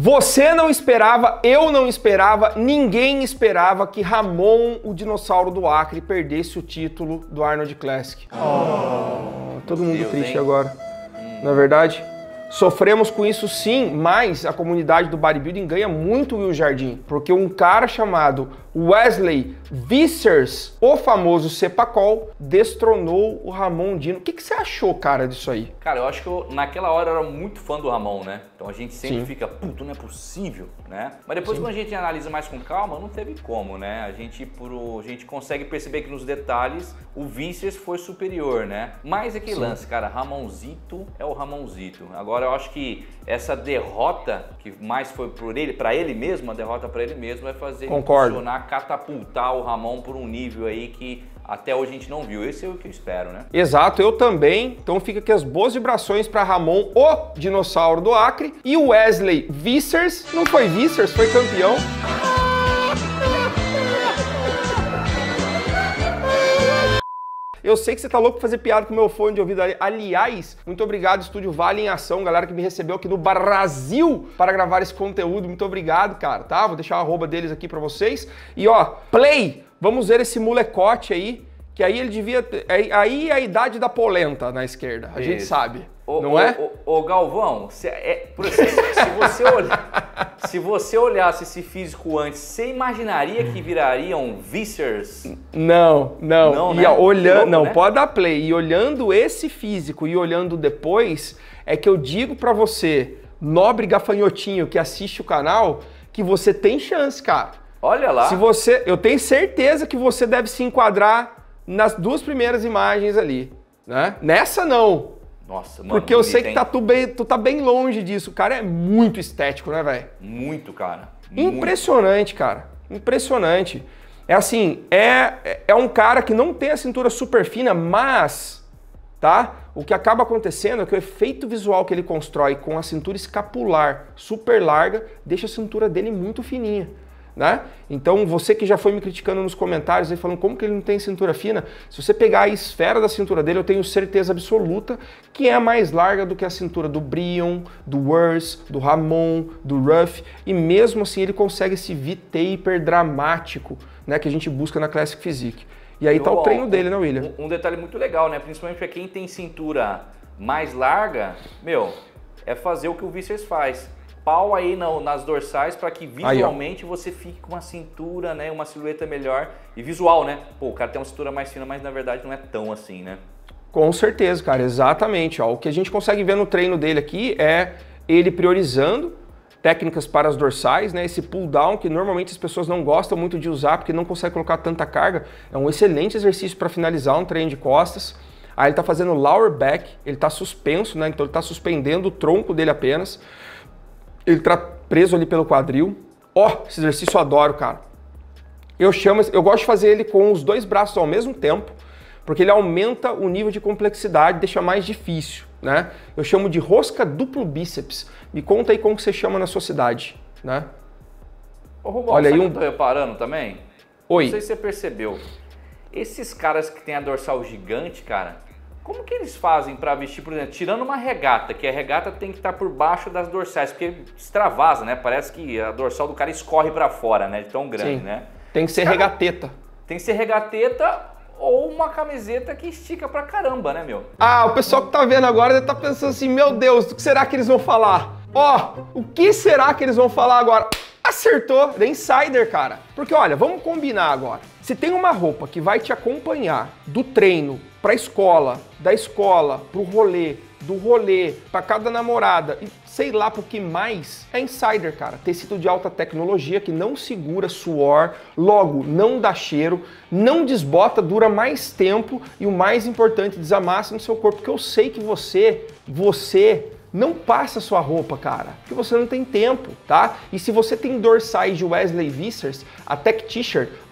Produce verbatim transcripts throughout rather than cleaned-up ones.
Você não esperava, eu não esperava, ninguém esperava que Ramon, o dinossauro do Acre, perdesse o título do Arnold Classic. Oh, todo mundo Deus, triste hein? agora, hum. não é verdade? Sofremos com isso sim, mas a comunidade do bodybuilding ganha muito o Will Jardim, porque um cara chamado Wesley Vissers, o famoso Cepacol, destronou o Ramon Dino. O que, que você achou, cara, disso aí? Cara, eu acho que eu, naquela hora eu era muito fã do Ramon, né? Então a gente sempre sim. fica, puto, não é possível, né? Mas depois sim. quando a gente analisa mais com calma, não teve como, né? A gente, por, a gente consegue perceber que nos detalhes o Vissers foi superior, né? Mas aquele sim. lance, cara, Ramonzito é o Ramonzito. Agora eu acho que essa derrota, que mais foi por ele, para ele mesmo, a derrota para ele mesmo, vai fazer Concordo. ele funcionar, catapultar o Ramon por um nível aí que até hoje a gente não viu. Esse é o que eu espero, né? Exato, eu também. Então fica aqui as boas vibrações para Ramon, o dinossauro do Acre, e o Wesley Vissers. Não foi Vissers, foi campeão. Eu sei que você tá louco pra fazer piada com o meu fone de ouvido ali. Aliás, muito obrigado, Estúdio Vale em Ação, galera que me recebeu aqui no Brasil para gravar esse conteúdo. Muito obrigado, cara, tá? Vou deixar a arroba deles aqui pra vocês. E ó, play! Vamos ver esse molecote aí, que aí ele devia ter... Aí é a idade da polenta na esquerda, a Isso. gente sabe, ô, não ô, é? Ô, ô Galvão, se, é, por exemplo, se, você olhar, se você olhasse esse físico antes, você imaginaria que viraria um Vissers? Não, não. Não, e né? olhando, louco, não, né? pode dar play. E olhando esse físico e olhando depois, é que eu digo pra você, nobre gafanhotinho que assiste o canal, que você tem chance, cara. Olha lá. Se você, eu tenho certeza que você deve se enquadrar nas duas primeiras imagens ali, né? Nessa não. Nossa, mano. Porque eu sei que tá, tu, bem, tu tá bem longe disso. O cara é muito estético, né, velho? Muito, cara. Muito. Impressionante, cara. Impressionante. É assim, é, é um cara que não tem a cintura super fina, mas, tá? O que acaba acontecendo é que o efeito visual que ele constrói com a cintura escapular super larga deixa a cintura dele muito fininha. Né? Então você que já foi me criticando nos comentários e falando como que ele não tem cintura fina, se você pegar a esfera da cintura dele, eu tenho certeza absoluta que é mais larga do que a cintura do Brion, do Wurs, do Ramon, do Ruff, e mesmo assim ele consegue esse V-taper dramático, né, que a gente busca na Classic Physique. E aí tá o treino dele, né, William? Um, um detalhe muito legal, né, principalmente para quem tem cintura mais larga, meu, é fazer o que o Vissers faz. Pau aí no, nas dorsais para que visualmente aí, você fique com uma cintura, né, uma silhueta melhor e visual, né? Pô, o cara tem uma cintura mais fina, mas na verdade não é tão assim, né? Com certeza, cara, exatamente. Ó, o que a gente consegue ver no treino dele aqui é ele priorizando técnicas para as dorsais, né? Esse pull down que normalmente as pessoas não gostam muito de usar porque não consegue colocar tanta carga. É um excelente exercício para finalizar um treino de costas. Aí ele tá fazendo lower back, ele tá suspenso, né? Então ele tá suspendendo o tronco dele apenas. Ele tá preso ali pelo quadril. Ó, oh, esse exercício eu adoro, cara. Eu chamo, eu gosto de fazer ele com os dois braços ao mesmo tempo, porque ele aumenta o nível de complexidade, deixa mais difícil, né? Eu chamo de rosca duplo bíceps. Me conta aí como que você chama na sua cidade, né? Ô, Rubão, olha aí um... que eu tô reparando também? Oi. Não sei se você percebeu. Esses caras que tem a dorsal gigante, cara, como que eles fazem para vestir, por exemplo, tirando uma regata, que a regata tem que estar por baixo das dorsais, porque extravasa, né? Parece que a dorsal do cara escorre para fora, né? De tão grande, Sim. né? Tem que ser cara, regateta. Tem que ser regateta ou uma camiseta que estica pra caramba, né, meu? Ah, o pessoal que tá vendo agora deve tá pensando assim, meu Deus, o que será que eles vão falar? Ó, oh, o que será que eles vão falar agora? Acertou, The Insider, cara. Porque olha, vamos combinar agora. Se tem uma roupa que vai te acompanhar do treino pra escola, da escola pro rolê, do rolê pra cada namorada e sei lá pro que mais, é Insider, cara. Tecido de alta tecnologia que não segura suor, logo não dá cheiro, não desbota, dura mais tempo e o mais importante, desamassa no seu corpo, porque eu sei que você, você não passa sua roupa, cara, porque você não tem tempo, tá? E se você tem dorsais de Wesley Vissers, a Tech T-shirt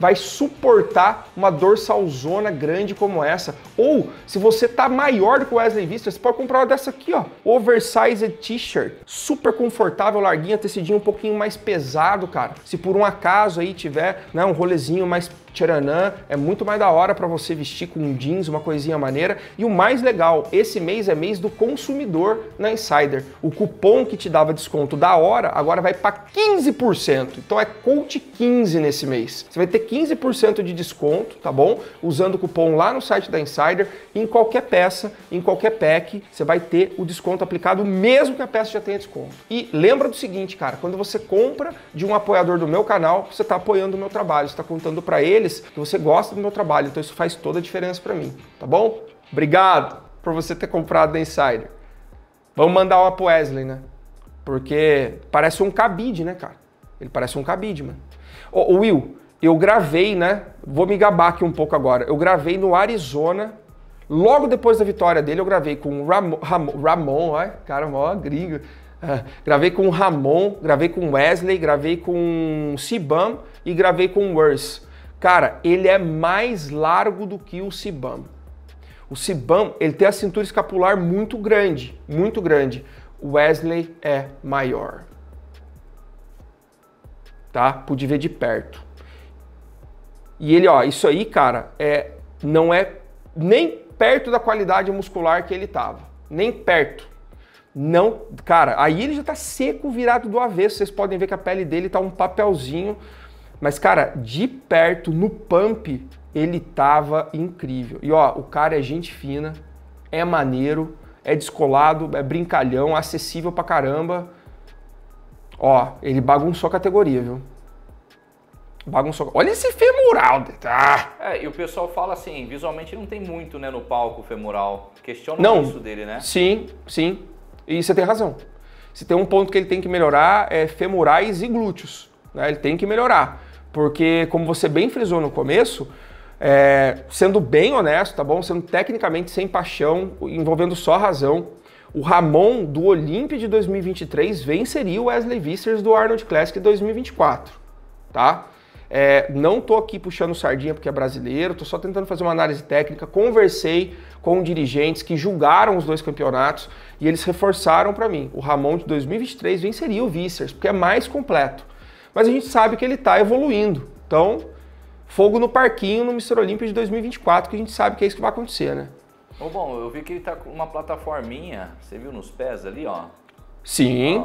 vai suportar uma dorsalzona grande como essa. Ou, se você tá maior do que o Wesley Vissers, você pode comprar uma dessa aqui, ó. Oversized T-shirt. Super confortável, larguinha, tecidinho um pouquinho mais pesado, cara. Se por um acaso aí tiver, né, um rolezinho mais tcharanã, é muito mais da hora para você vestir com um jeans, uma coisinha maneira. E o mais legal, esse mês é mês do consumidor na Insider. O cupom que te dava desconto da hora, agora vai para quinze por cento. Então é Coach quinze nesse mês. Você vai ter quinze por cento de desconto, tá bom? Usando o cupom lá no site da Insider, em qualquer peça, em qualquer pack, você vai ter o desconto aplicado, mesmo que a peça já tenha desconto. E lembra do seguinte, cara, quando você compra de um apoiador do meu canal, você está apoiando o meu trabalho, você está contando para ele que você gosta do meu trabalho, então isso faz toda a diferença para mim, tá bom? Obrigado por você ter comprado da Insider. Vamos mandar uma pro Wesley, né? Porque parece um cabide, né, cara? Ele parece um cabide, mano. Ô, Will, eu gravei, né? Vou me gabar aqui um pouco agora. Eu gravei no Arizona, logo depois da vitória dele, eu gravei com o Ramon, Ramon, Ramon ó, cara, mó gringo. Uh, gravei com o Ramon, gravei com o Wesley, gravei com o Sibam e gravei com o Wurs. Cara, ele é mais largo do que o Sibam. O Sibam, ele tem a cintura escapular muito grande, muito grande. O Wesley é maior. Tá? Pude ver de perto. E ele, ó, isso aí, cara, é, não é nem perto da qualidade muscular que ele tava. Nem perto. Não, cara, aí ele já tá seco, virado do avesso. Vocês podem ver que a pele dele tá um papelzinho. Mas, cara, de perto, no pump, ele tava incrível. E, ó, o cara é gente fina, é maneiro, é descolado, é brincalhão, acessível pra caramba. Ó, ele bagunçou a categoria, viu? Bagunçou. Olha esse femoral. Ah. É, e o pessoal fala assim, visualmente não tem muito, né, no palco femoral. Questiona não, isso dele, né? Sim, sim. E você tem razão. Se tem um ponto que ele tem que melhorar, é femorais e glúteos. Né? Ele tem que melhorar. Porque, como você bem frisou no começo, é, sendo bem honesto, tá bom? Sendo tecnicamente sem paixão, envolvendo só razão, o Ramon do Olympia de dois mil e vinte e três venceria o Wesley Vissers do Arnold Classic dois mil e vinte e quatro, tá? É, não tô aqui puxando sardinha porque é brasileiro, tô só tentando fazer uma análise técnica. Conversei com dirigentes que julgaram os dois campeonatos e eles reforçaram para mim. O Ramon de dois mil e vinte e três venceria o Vissers, porque é mais completo. Mas a gente sabe que ele está evoluindo. Então, fogo no parquinho no mister Olímpia de dois mil e vinte e quatro, que a gente sabe que é isso que vai acontecer, né? Oh, bom, eu vi que ele tá com uma plataforminha, você viu nos pés ali, ó? Sim. Ó.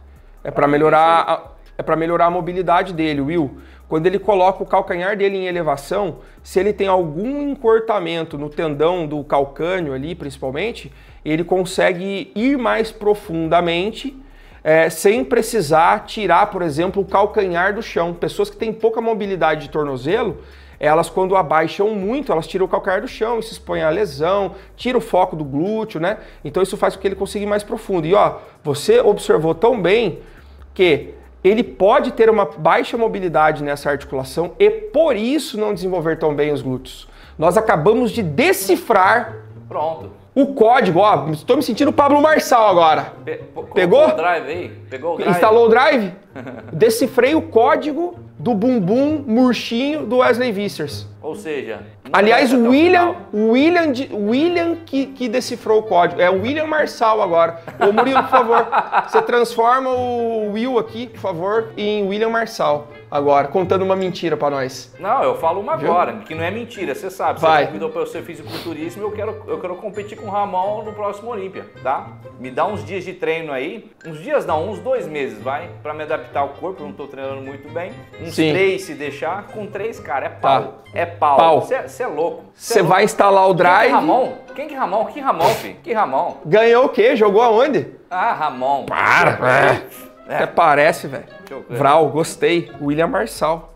É para melhorar, a, é para melhorar a mobilidade dele, Will. Quando ele coloca o calcanhar dele em elevação, se ele tem algum encurtamento no tendão do calcânio ali, principalmente, ele consegue ir mais profundamente, É, sem precisar tirar, por exemplo, o calcanhar do chão. Pessoas que têm pouca mobilidade de tornozelo, elas quando abaixam muito, elas tiram o calcanhar do chão, isso expõe a lesão, tira o foco do glúteo, né? Então isso faz com que ele consiga ir mais profundo. E ó, você observou tão bem que ele pode ter uma baixa mobilidade nessa articulação e por isso não desenvolver tão bem os glúteos. Nós acabamos de decifrar Pronto. o código, ó, estou me sentindo o Pablo Marçal agora. Pe Pegou? O drive aí? Pegou o drive? Instalou o drive? Decifrei o código do bumbum murchinho do Wesley Vissers. Ou seja... Aliás, o William, o William, o William que, que decifrou o código. É o William Marçal agora. Ô Murilo, por favor, você transforma o Will aqui, por favor, em William Marçal agora, contando uma mentira pra nós. Não, eu falo uma Viu? agora, que não é mentira, você sabe. Vai. Você convidou para eu ser fisiculturismo, eu quero, eu quero competir com o Ramon no próximo Olímpia, tá? Me dá uns dias de treino aí, uns dias não, uns dois meses, vai, pra me adaptar ao corpo, eu não tô treinando muito bem. Uns Sim. três se deixar, com três, cara, é pau. Tá. É pau. Pau. Você é louco. Você é vai instalar o drive. Quem que é Ramon? Quem que é Ramon? Que Ramon, filho? Que Ramon? Ganhou o quê? Jogou aonde? Ah, Ramon. Para! É. Até parece, velho. Vral, gostei. William Marçal.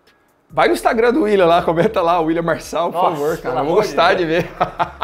Vai no Instagram do William lá, comenta lá, William Marçal, por Nossa, favor, cara. Eu vou gostar de, de ver.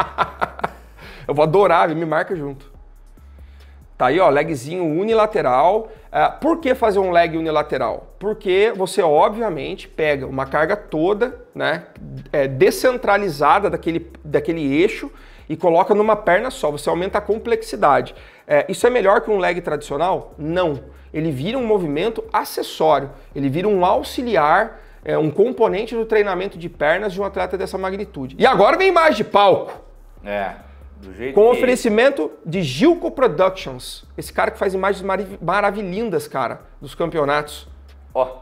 Eu vou adorar, me marca junto. Tá aí, ó, legzinho unilateral. Uh, por que fazer um leg unilateral? Porque você, obviamente, pega uma carga toda, né, é, descentralizada daquele, daquele eixo e coloca numa perna só. Você aumenta a complexidade. É, isso é melhor que um leg tradicional? Não. Ele vira um movimento acessório. Ele vira um auxiliar é, um componente do treinamento de pernas de um atleta dessa magnitude. E agora vem mais de palco. É, do jeito Com que... oferecimento de Gilco Productions. Esse cara que faz imagens marav maravilhindas, cara, dos campeonatos. Ó.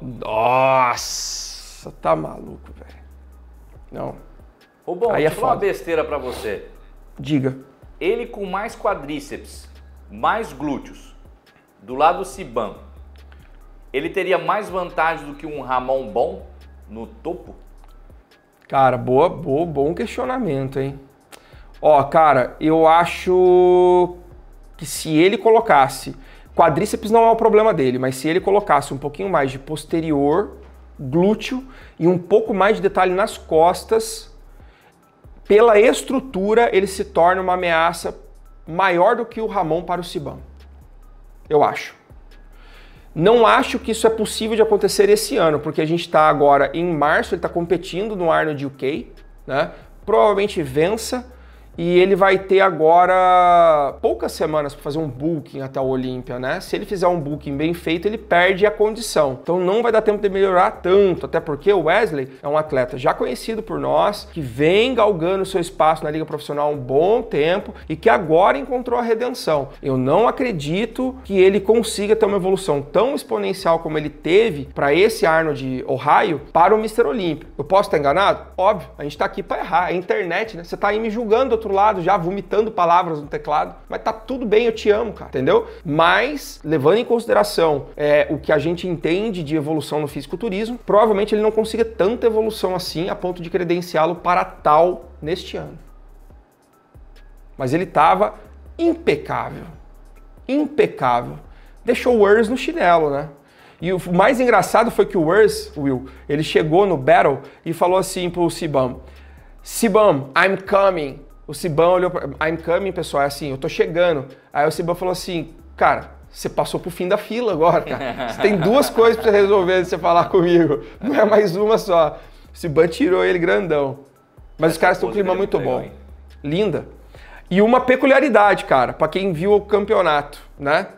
Nossa, tá maluco, velho. Não. Ô, bom, aí é deixa eu falar uma foda. besteira pra você. Diga. Ele com mais quadríceps, mais glúteos, do lado do Siban, ele teria mais vantagem do que um Ramon bom no topo? Cara, boa, boa, bom questionamento, hein? Ó, cara, eu acho que se ele colocasse... Quadríceps não é o problema dele, mas se ele colocasse um pouquinho mais de posterior, glúteo e um pouco mais de detalhe nas costas, pela estrutura ele se torna uma ameaça maior do que o Ramon para o Siban. Eu acho. Não acho que isso é possível de acontecer esse ano, porque a gente está agora em março, ele está competindo no Arnold U K, né? Provavelmente vença. E ele vai ter agora poucas semanas para fazer um booking até o Olímpia, né? Se ele fizer um booking bem feito, ele perde a condição. Então não vai dar tempo de melhorar tanto, até porque o Wesley é um atleta já conhecido por nós, que vem galgando seu espaço na liga profissional há um bom tempo e que agora encontrou a redenção. Eu não acredito que ele consiga ter uma evolução tão exponencial como ele teve para esse Arnold Ohio para o mister Olímpia. Eu posso estar enganado? Óbvio, a gente está aqui para errar. É internet, né? Você está aí me julgando do outro lado, já vomitando palavras no teclado, mas tá tudo bem, eu te amo, cara, entendeu? Mas, levando em consideração é, o que a gente entende de evolução no fisiculturismo, provavelmente ele não consiga tanta evolução assim a ponto de credenciá-lo para tal neste ano. Mas ele tava impecável, impecável. Deixou o Urs no chinelo, né? E o mais engraçado foi que o Urs, Will, ele chegou no battle e falou assim pro Siban, Siban, I'm coming. O Siban olhou pra... I'm coming, pessoal, é assim, eu tô chegando. Aí o Siban falou assim, cara, você passou pro fim da fila agora, cara. Você tem duas coisas pra você resolver antes de você falar comigo. Não é mais uma só. O Siban tirou ele grandão. Mas Essa os caras têm um clima muito legal, bom. hein? Linda. E uma peculiaridade, cara, pra quem viu o campeonato, né?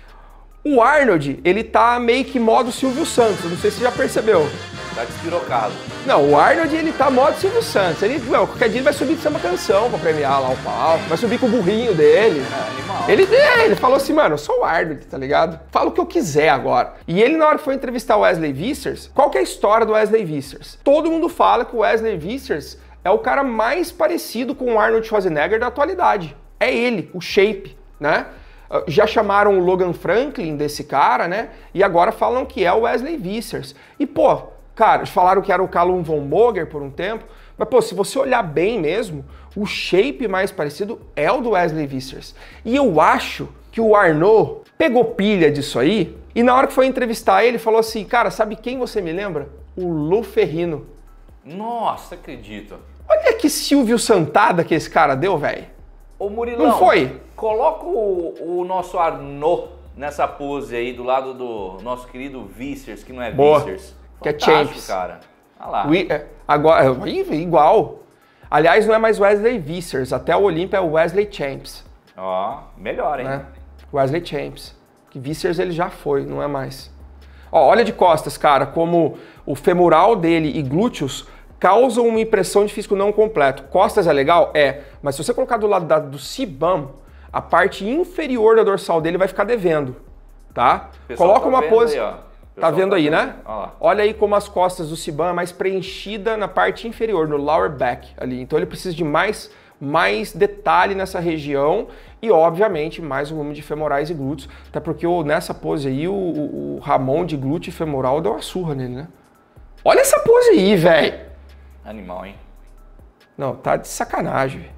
O Arnold, ele tá meio que modo Silvio Santos, não sei se você já percebeu. Tá despirocado. Não, o Arnold, ele tá modo Silvio Santos. Ele, meu, qualquer dia ele vai subir de samba canção pra premiar lá o palco. Vai subir com o burrinho dele. É, animal. Ele, é, ele falou assim, mano, eu sou o Arnold, tá ligado? Falo o que eu quiser agora. E ele, na hora que foi entrevistar o Wesley Vissers, qual que é a história do Wesley Vissers? Todo mundo fala que o Wesley Vissers é o cara mais parecido com o Arnold Schwarzenegger da atualidade. É ele, o shape, né? Já chamaram o Logan Franklin desse cara, né? E agora falam que é o Wesley Vissers. E, pô, cara, falaram que era o Callum Von Moger por um tempo, mas, pô, se você olhar bem mesmo, o shape mais parecido é o do Wesley Vissers. E eu acho que o Arnaud pegou pilha disso aí e na hora que foi entrevistar ele, falou assim, cara, sabe quem você me lembra? O Lou Ferrino. Nossa, acredito. Olha que Silvio Santada que esse cara deu, velho. Ô Murilão, não foi? Coloca o, o nosso Arnaud nessa pose aí do lado do nosso querido Vissers, que não é Boa. Vissers. Que é Fantástico, Champs. cara. Olha lá. We, é, agora, igual. Aliás, não é mais Wesley Vissers, até o Olímpia é o Wesley Champs. Ó, melhor, hein? Né? Wesley Champs. Que Vissers ele já foi, não é mais. Ó, olha de costas, cara, como o femoral dele e glúteos causam uma impressão de físico não completo. Costas é legal? É. Mas se você colocar do lado da, do Siban, a parte inferior da dorsal dele vai ficar devendo, tá? Coloca tá uma pose... Aí, tá vendo tá aí, vendo. né? Olha, Olha aí como as costas do Siban é mais preenchida na parte inferior, no lower back ali. Então ele precisa de mais, mais detalhe nessa região e, obviamente, mais volume de femorais e glúteos. Até porque o, nessa pose aí, o, o, o Ramon de glúteo e femoral deu uma surra nele, né? Olha essa pose aí, velho! Animal, hein? Não, tá de sacanagem, velho.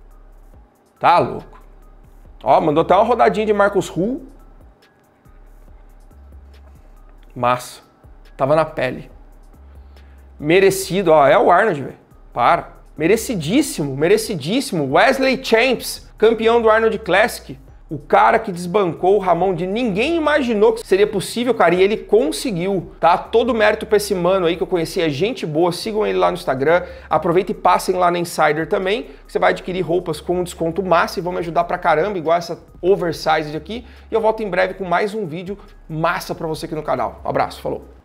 Tá louco. Ó, mandou até uma rodadinha de Marcus Hull. Massa. Tava na pele. Merecido, ó, é o Arnold, velho. Para. Merecidíssimo, merecidíssimo. Wesley Champs, campeão do Arnold Classic. O cara que desbancou o Ramon de ninguém imaginou que seria possível, cara, e ele conseguiu, tá? Todo mérito pra esse mano aí que eu conheci, é gente boa, sigam ele lá no Instagram, aproveitem e passem lá na Insider também, que você vai adquirir roupas com um desconto massa e vão me ajudar pra caramba, igual essa oversized aqui, e eu volto em breve com mais um vídeo massa pra você aqui no canal. Um abraço, falou!